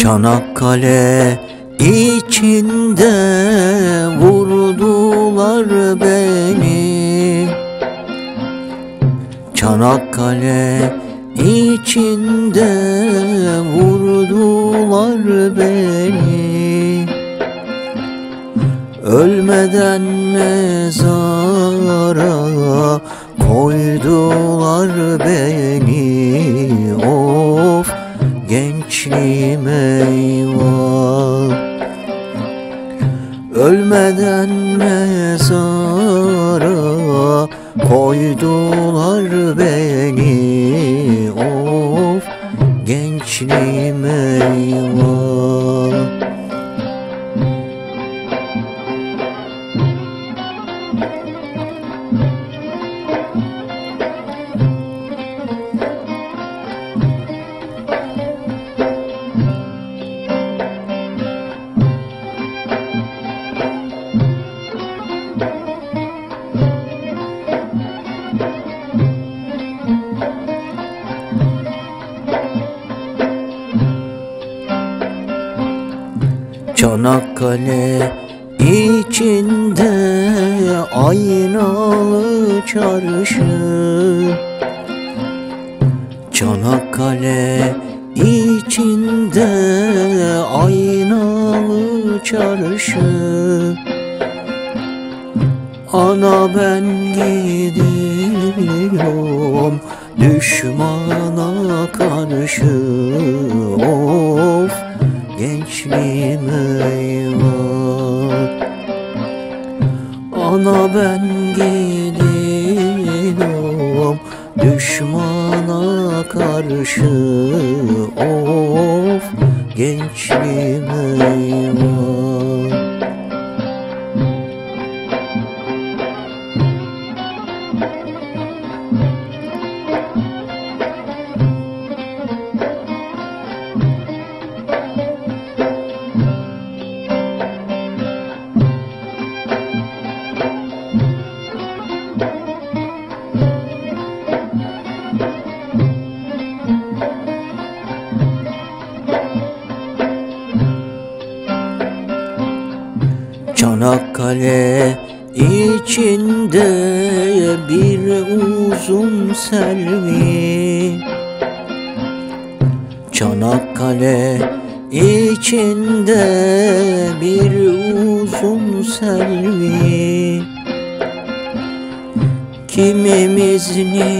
Çanakkale içinde vurdular beni. Çanakkale içinde vurdular beni. Ölmeden mezara koydular beni. Of gençliğim eyvah. Ölmeden mezara koydular beni. Of gençliğim eyvah. Çanakkale içinde aynalı çarşı. Çanakkale içinde aynalı çarşı. Ana ben gidiyorum düşmana karşı. Of gençliğim eyvah. Ana ben gidiyorum düşmana karşı. Of gençliğim eyvah. Çanakkale içinde bir uzun selvi. Çanakkale içinde bir uzun selvi. Kimimiz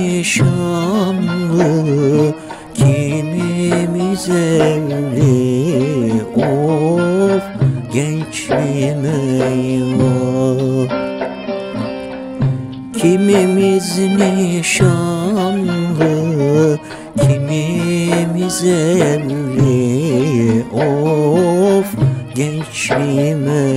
nişanlı, kimimiz evli. Of gençliğim eyvah. Kimimiz nişanlı, kimimiz evli. Of gençliğim